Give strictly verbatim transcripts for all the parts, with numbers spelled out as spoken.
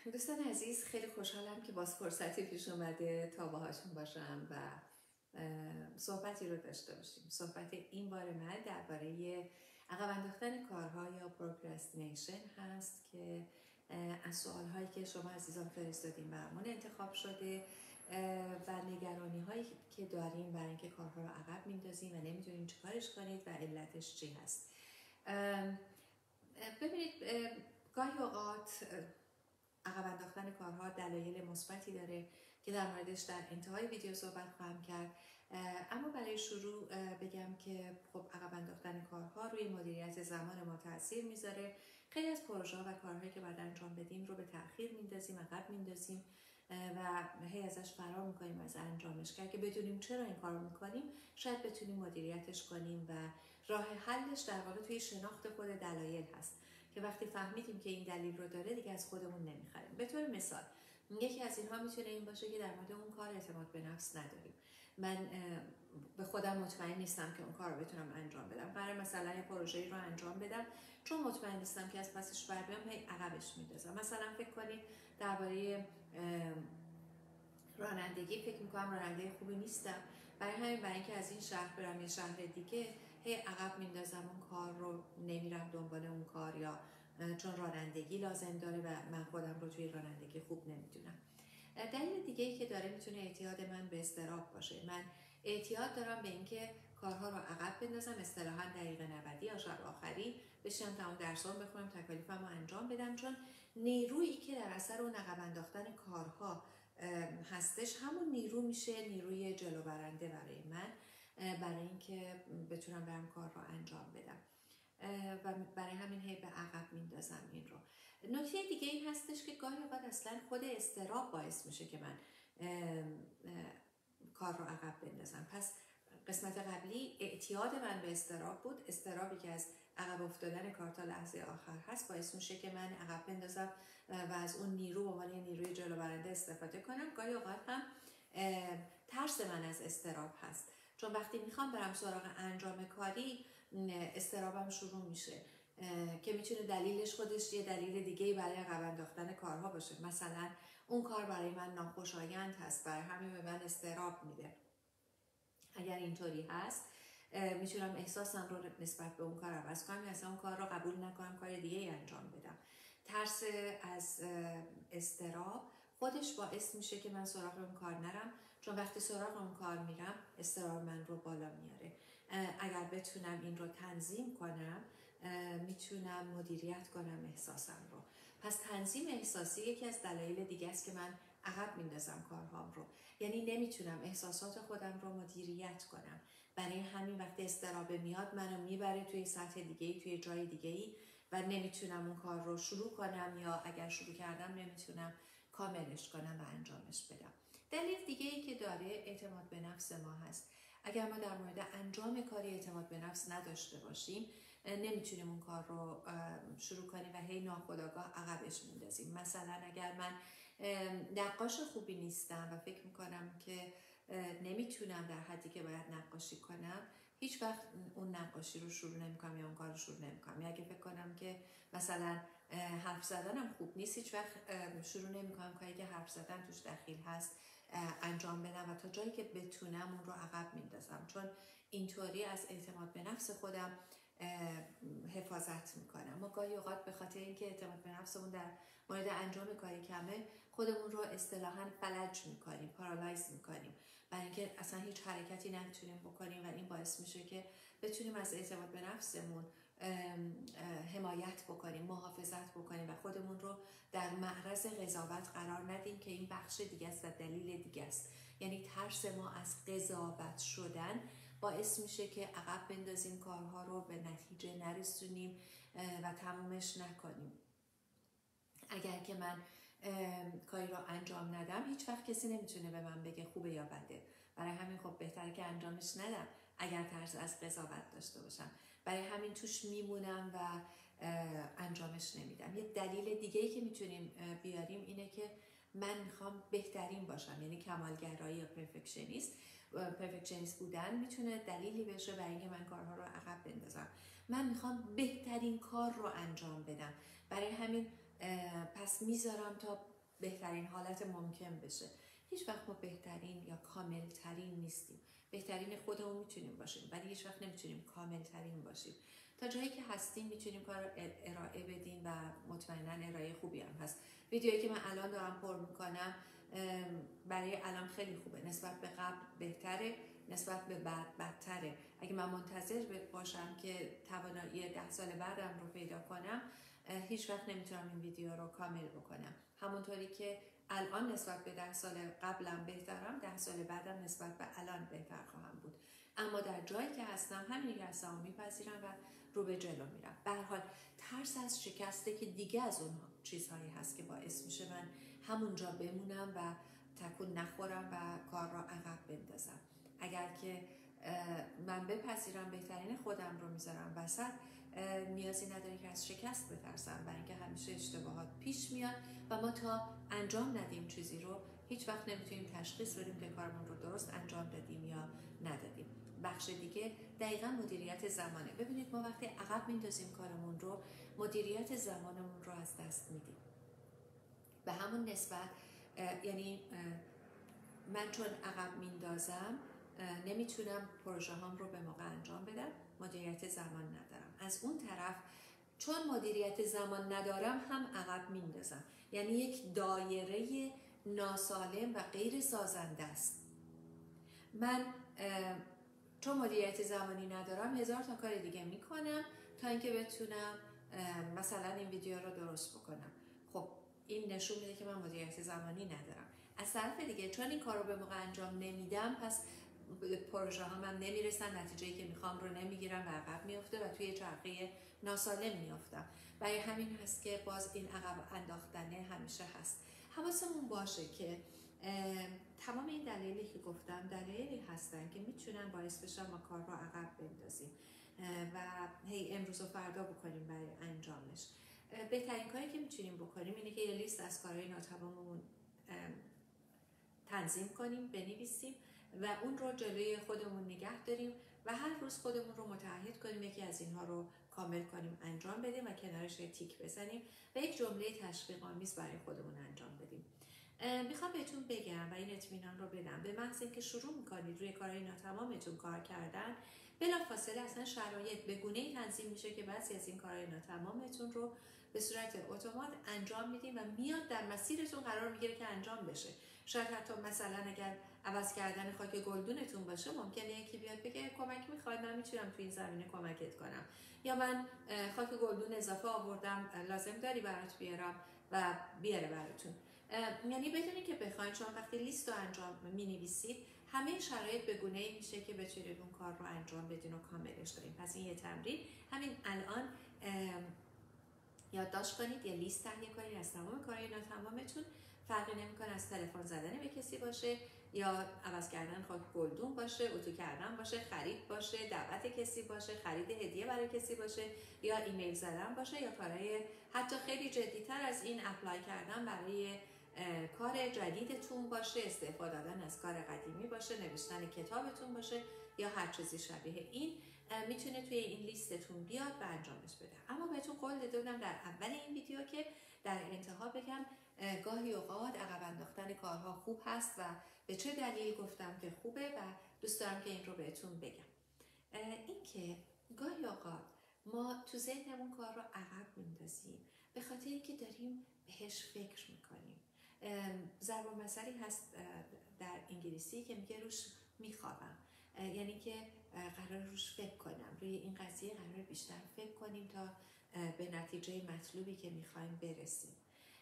دوستان عزیز، خیلی خوشحالم که باز فرصتی پیش اومده تا باهاتون باشم و صحبتی رو داشته باشیم. صحبت این بار من درباره عقب انداختن کارها یا پروکرستینیشن هست که از سوالهایی که شما عزیزان فرستادین برامون انتخاب شده و نگرانی هایی که داریم برای اینکه کارها رو عقب میندازیم و نمیدونیم چه کارش کنید و علتش چی هست. ببینید، گاهی اوقات عقب انداختن کارها دلایل مثبتی داره که در موردش در انتهای ویدیو صحبت خواهم کرد، اما برای شروع بگم که خب عقب انداختن کارها روی مدیریت زمان ما تاثیر میذاره. خیلی از پروژه و کارهایی که باید انجام بدیم رو به تأخیر میندازیم، عقب میندازیم و هی ازش فرار میکنیم از انجامش. که اگه بدونیم چرا این کار رو میکنیم شاید بتونیم مدیریتش کنیم و راه حلش در واقع توی شناخت خود دلایل هست که وقتی فهمیدیم که این دلیل رو داره دیگه از خودمون نمیخریم. به طور مثال یکی از اینها میتونه این باشه که در مورد اون کار اعتماد به نفس نداریم. من به خودم مطمئن نیستم که اون کار رو بتونم انجام بدم. برای مثلا یه پروژه‌ای رو انجام بدم چون مطمئن نیستم که از پسش بر بیام، هی عقبش میندازم. مثلا فکر کنید درباره رانندگی فکر میکنم راننده خوبی نیستم، برای همین برای اینکه از این شهر برم یه شهر دیگه هی عقب میندازم، اون کار رو نمیرم دنبال اون کار، یا چون رانندگی لازم داره و من خودم رو توی رانندگی خوب نمیدونم. دلیل دیگه ای که داره میتونه اعتیاد من به اضطراب باشه. من اعتیاد دارم به اینکه کارها رو عقب بندازم، اصطلاحاً دقیقه نودی یا شب آخری بشینم تمام درسام بخونم، تکالیفم رو انجام بدم، چون نیرویی که در اثر اون عقب انداختن کارها هستش همون نیرو میشه نیروی جلو برنده برای من، برای اینکه بتونم برم کار رو انجام بدم و برای همین هی به عقب میندازم این رو. نکته دیگه این هستش که گاهی اوقات اصلا خود اضطراب باعث میشه که من اه اه کار رو عقب بندازم. پس قسمت قبلی اعتیاد من به اضطراب بود. اضطرابی که از عقب افتادن کار تا لحظه آخر هست باعث میشه که من عقب بندازم و از اون نیرو به عنوان نیروی جلو برنده استفاده کنم. گاهی اوقات هم ترس من از اضطراب هست، چون وقتی میخوام برم سراغ انجام کاری اضطرابم شروع میشه که میتونه دلیلش خودش یه دلیل دیگه‌ای برای عقب انداختن کارها باشه. مثلا اون کار برای من ناخوشایند هست، برای همین به من اضطراب میده. اگر اینطوری هست میتونم احساسم رو نسبت به اون کار عوض کنم یا اصلا اون کار رو قبول نکنم، کار دیگه ای انجام بدم. ترس از اضطراب خودش باعث میشه که من سراغ اون کار نرم، چون وقتی سراغ اون کار میرم اضطراب من رو بالا میاره. اگر بتونم این رو تنظیم کنم میتونم مدیریت کنم احساسم رو. پس تنظیم احساسی یکی از دلایل دیگه است که من عقب میندازم کارهام رو، یعنی نمیتونم احساسات خودم رو مدیریت کنم. برای همین وقتی اضطراب میاد منو میبره توی سطح دیگه‌ای، توی جای دیگه‌ای و نمیتونم اون کار رو شروع کنم، یا اگر شروع کردم نمیتونم کاملش کنم و انجامش بدم. دلیل دیگه ای که داره اعتماد به نفس ما هست. اگر ما در مورد انجام کاری اعتماد به نفس نداشته باشیم نمیتونیم اون کار رو شروع کنیم و هی ناخودآگاه عقبش میندازیم. مثلا اگر من نقاش خوبی نیستم و فکر میکنم که نمیتونم در حدی که باید نقاشی کنم، هیچ وقت اون نقاشی رو شروع نمیکنم یا اون کار رو شروع نمیکنم. یا اگه فکر کنم که مثلا حرف زدنم خوب نیست، هیچ وقت شروع نمیکنم کاری که حرف زدن توش دخیل هست انجام بدم و تا جایی که بتونم اون رو عقب میندازم، چون اینطوری از اعتماد به نفس خودم حفاظت میکنم. ما گاهی اوقات به خاطر اینکه اعتماد به نفسمون در مورد انجام کاری کمه خودمون رو اصطلاحاً فلج میکنیم، پارالایز میکنیم، برای اینکه اصلا هیچ حرکتی نمیتونیم بکنیم و این باعث میشه که بتونیم از اعتماد به نفسمون حمایت بکنیم، محافظت بکنیم و خودمون رو در معرض قضاوت قرار ندیم که این بخش دیگه است و دلیل دیگه است. یعنی ترس ما از قضاوت شدن باعث میشه که عقب بندازیم کارها رو، به نتیجه نرسونیم و تمومش نکنیم. اگر که من کاری رو انجام ندم هیچ وقت کسی نمیتونه به من بگه خوبه یا بده، برای همین خب بهتره که انجامش ندم اگر ترس از قضاوت داشته باشم. برای همین توش میمونم و انجامش نمیدم. یه دلیل دیگه‌ای که میتونیم بیاریم اینه که من میخوام بهترین باشم، یعنی کمالگرایی یا پرفکشنیست. پرفکشنیست بودن میتونه دلیلی بشه برای اینکه من کارها رو عقب بندازم. من میخوام بهترین کار رو انجام بدم، برای همین پس میذارم تا بهترین حالت ممکن بشه. هیچ وقت ما بهترین یا کامل ترین نیستیم. بهترین خودمون میتونیم باشیم ولی هیچ وقت نمیتونیم کامل ترین باشیم. تا جایی که هستیم میتونیم کار رو ارائه بدیم و مطمئنا ارائه خوبی هم هست. ویدیویی که من الان دارم پر میکنم برای الان خیلی خوبه، نسبت به قبل بهتره، نسبت به بعد بدتره. اگه من منتظر باشم که توانایی ده سال بعدم رو پیدا کنم هیچ وقت نمیتونم این ویدیو رو کامل بکنم. همونطوری که الان نسبت به ده سال قبلم بهترم، ده سال بعدم نسبت به الان بهتر خواهم بود. اما در جایی که هستم همینی که هستم میپذیرم و رو به جلو میرم. به هر حال ترس از شکسته که دیگه از اون چیزهایی هست که باعث میشه من همونجا بمونم و تکون نخورم و کار را عقب بندازم. اگر که من بپذیرم بهترین خودم رو میذارم وسط، نیازی نداره که از شکست بترسم، برای اینکه همیشه اشتباهات پیش میاد و ما تا انجام ندیم چیزی رو هیچ وقت نمیتونیم تشخیص بدیم که کارمون رو درست انجام دادیم یا ندادیم. بخش دیگه دقیقاً مدیریت زمانه. ببینید ما وقتی عقب میندازیم کارمون رو، مدیریت زمانمون رو از دست میدیم. به همون نسبت یعنی من چون عقب میندازم نمیتونم پروژه هام رو به موقع انجام بدم، مدیریت زمان ندارم. از اون طرف چون مدیریت زمان ندارم هم عقب میندازم، یعنی یک دایره ناسالم و غیر سازنده است. من چون مدیریت زمانی ندارم هزار تا کار دیگه میکنم تا اینکه بتونم مثلا این ویدیو رو درست بکنم. خب این نشون میده که من مدیریت زمانی ندارم. از طرف دیگه چون این کار رو به موقع انجام نمیدم پس پروژه ها من نمیرسن، نتیجه‌ای که میخوام رو نمیگیرم و عقب میفته و توی چرخه ناسالم میافتم. برای همین هست که باز این عقب انداختنه همیشه هست. حواسمون باشه که تمام این دلایلی که گفتم دلایلی هستن که میتونن باعث بشن ما کار رو عقب بندازیم و هی امروز و فردا بکنیم برای انجامش. بهترین کاری که میتونیم بکنیم اینه که یه لیست از کارهای ناتماممون تنظیم کنیم، بنویسیم و اون رو جلوی خودمون نگه داریم و هر روز خودمون رو متعهد کنیم یکی از اینها رو کامل کنیم، انجام بدیم و کنارش تیک بزنیم و یک جمله تشویق‌آمیز برای خودمون انجام بدیم. میخوام بهتون بگم و این اطمینان رو بدم، به محض اینکه شروع میکنید روی کارهای ناتمامتون کار کردن، بلافاصله اصلا شرایط به گونه‌ای تنظیم میشه که بعضی از این کارهای ناتمامتون رو به صورت اتومات انجام میدین و میاد در مسیرتون قرار میگیره که انجام بشه. شاید حتی مثلا اگر عوض کردن خاک گلدونتون باشه ممکنه یکی بیاد بگه کمک میخوای، من میتونم تو این زمینه کمکت کنم، یا من خاک گلدون اضافه آوردم لازم داری برات بیارم و بیاره براتون. یعنی بدونی که بخواین شما وقتی لیست رو انجام می‌نویسید همه شرایط به گونه‌ای میشه که بتونید اون کار رو انجام بدین و کاملش کنید. پس این یه تمرین، همین الان یادداشت کنید، یه لیست تهیه کنید از تمام کارهای ناتمامتون. فرقی نمی‌کنه از تلفن زدن به کسی باشه یا عوض کردن خاک گلدون باشه، اتو کردن باشه، خرید باشه، دعوت کسی باشه، خرید هدیه برای کسی باشه، یا ایمیل زدن باشه، یا کارهای حتی خیلی جدی‌تر از این اپلای کردن برای کار جدیدتون باشه، استعفا دادن از کار قدیمی باشه، نوشتن کتابتون باشه یا هر چیزی شبیه این میتونه توی این لیستتون بیاد و انجامش بده. اما بهتون قول داده بودم در اول این ویدیو که در انتها بگم گاهی اوقات عقب انداختن کارها خوب هست و به چه دلیل گفتم که خوبه و دوست دارم که این رو بهتون بگم. این که گاهی اوقات ما تو ذهنمون کار رو عقب میندازیم به خاطر اینکه داریم بهش فکر میکنیم. ضرب المثلی هست در انگلیسی که میگه روش میخوابم، یعنی که قرار روش فکر کنم، روی این قضیه قرار بیشتر فکر کنیم تا به نتیجه مطلوبی که میخوایم برسیم.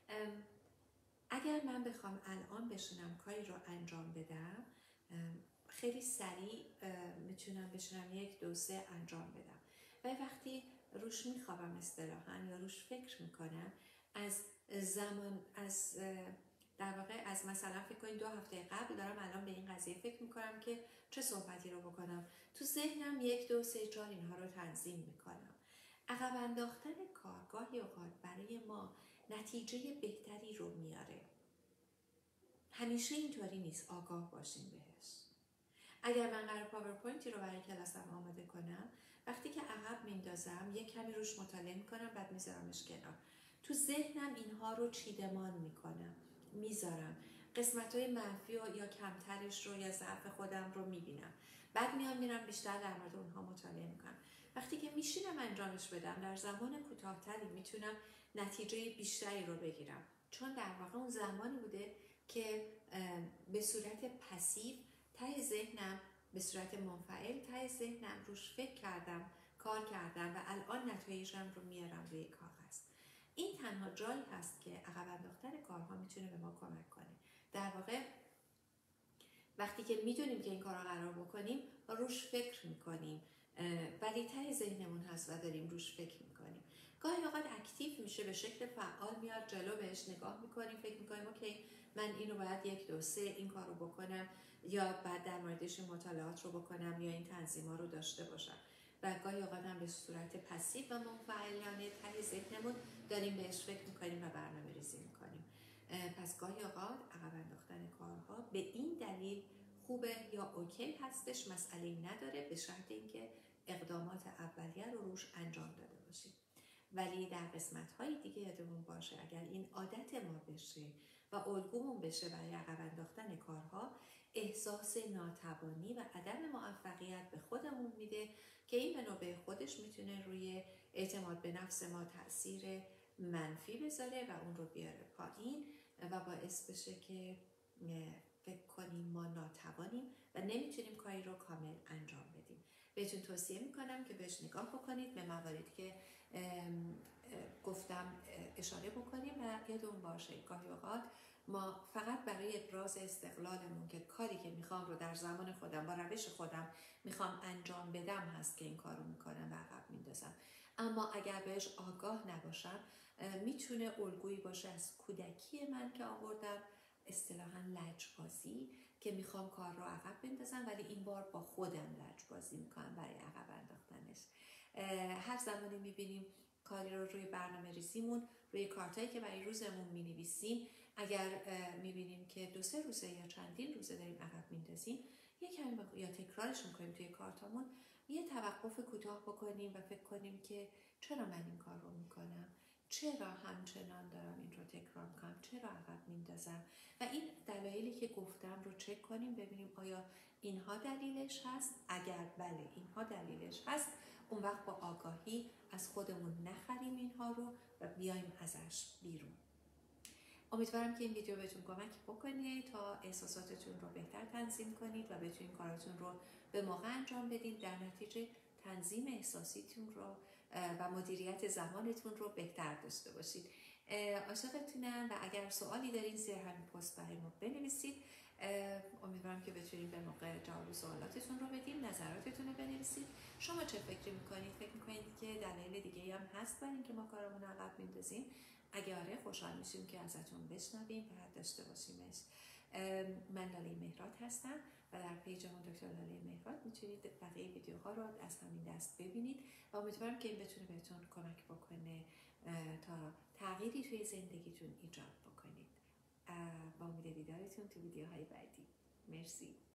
اگر من بخوام الان بشینم کاری رو انجام بدم خیلی سریع میتونم بشینم یک دو سه انجام بدم و وقتی روش میخوابم اصطلاحاً یا روش فکر میکنم از زمان از در واقع از مثلا فکر کنید دو هفته قبل دارم الان به این قضیه فکر میکنم که چه صحبتی رو بکنم، تو ذهنم یک دو سه چهار اینها رو تنظیم میکنم. عقب انداختن کار گاهی اوقات برای ما نتیجه بهتری رو میاره. همیشه اینطوری نیست، آگاه باشین بهش. اگر من قرار پاورپوینتی رو برای کلاسم آماده کنم، وقتی که عقب میندازم یک کمی روش مطالعه میکنم بعد میذارمش کنار. تو ذهنم اینها رو چیدمان میکنم. میذارم، قسمت های منفی و یا کمترش رو یا ضعف خودم رو میبینم، بعد میام میرم بیشتر در مورد اونها مطالعه میکنم. وقتی که میشینم انجامش بدم در زمان کوتاهتری میتونم نتیجه بیشتری رو بگیرم، چون در واقع اون زمانی بوده که به صورت پسیو ته ذهنم، به صورت منفعل ته ذهنم روش فکر کردم، کار کردم و الان نتایجم رو میارم روی کاغذ. این تنها جایی هست که عقب انداختن کارها میتونه به ما کمک کنه. در واقع وقتی که میدونیم که این کارا قرار بکنیم و روش فکر میکنیم، ولی ته ذهنمون هست و داریم روش فکر میکنیم. گاهی اوقات اکتیو میشه، به شکل فعال میاد جلو، بهش نگاه میکنیم، فکر میکنیم اوکی من اینو باید یک دو سه این کارو بکنم، یا بعد در موردش مطالعات رو بکنم، یا این تنظیما رو داشته باشم. و گاهی اوقات هم به صورت پسیو و منفعلانه ته ذهنمون داریم بهش فکر میکنیم و برنامه ریزی میکنیم. پس گاهی اوقات عقب انداختن کارها به این دلیل خوبه یا اوکی هستش، مسئله نداره، به شرط اینکه اقدامات اولیه رو روش انجام داده باشیم. ولی در قسمت‌های دیگه یادمون باشه اگر این عادت ما بشه و الگومون بشه برای عقب انداختن کارها، احساس ناتوانی و عدم موفقیت به خودمون میده که این به نوبه خودش میتونه روی اعتماد به نفس ما تاثیر منفی بذاره و اون رو بیاره پایین و باعث بشه که فکر کنیم ما ناتوانیم و نمیتونیم کاری رو کامل انجام بدیم. بهتون توصیه میکنم که بهش نگاه بکنید، به مواردی که گفتم اشاره بکنیم و یادمون باشه گاهی اوقات ما فقط برای ابراز استقلالمون که کاری که میخوام رو در زمان خودم با روش خودم میخوام انجام بدم هست که این کار رو میکنم و عقب میندازم. اما اگر بهش آگاه نباشم میتونه الگویی باشه از کودکی من که آوردم، اصطلاحاً لجبازی، که میخوام کار رو عقب بندازم ولی این بار با خودم لجبازی میکنم برای عقب انداختنش. هر زمانی میبینیم کاری رو روی برنامه ریزیمون، روی کارتایی که برای روزمون مینویسیم، اگر میبینیم که دو سه روزه یا چندین روزه داریم عقب میندازیم، یک کمی یا تکرارش میکنیم توی کارتامون، یه توقف کوتاه بکنیم و فکر کنیم که چرا من این کار رو میکنم، چرا همچنان دارم این رو تکرار میکنم، چرا عقب میندازم، و این دلایلی که گفتم رو چک کنیم ببینیم آیا اینها دلیلش هست. اگر بله اینها دلیلش هست، اون وقت با آگاهی از خودمون نخریم اینها رو و بیایم ازش بیرون. امیدوارم که این ویدیو بهتون کمک بکنه تا احساساتتون رو بهتر تنظیم کنید و بتونید کاراتون رو به موقع انجام بدید، در نتیجه تنظیم احساسیتون رو و مدیریت زمانتون رو بهتر داشته باشید. عاشقتونم و اگر سوالی دارین زیر همین پست برای ما بنویسید. امیدوارم که بتونید به موقع جواب سوالاتتون رو بدیم، نظراتتون رو بنویسید. شما چه فکری میکنید؟ فکر میکنید که دلایل دیگه هم هست برای اینکه ما کارمون رو عقب میندازیم؟ اگه آره خوشحال میشیم که ازتون بشنویم و داشته باشیمش. من لاله مهراد هستم و در پیجمون دکتر لاله مهراد میتونید بقیه ویدیوها رو از همین دست ببینید و امیدوارم که این بتونه بهتون کمک بکنه تا تغییری توی زندگیتون ایجاد بکنید. با امید دیدارتون تو ویدیوهای بعدی. مرسی.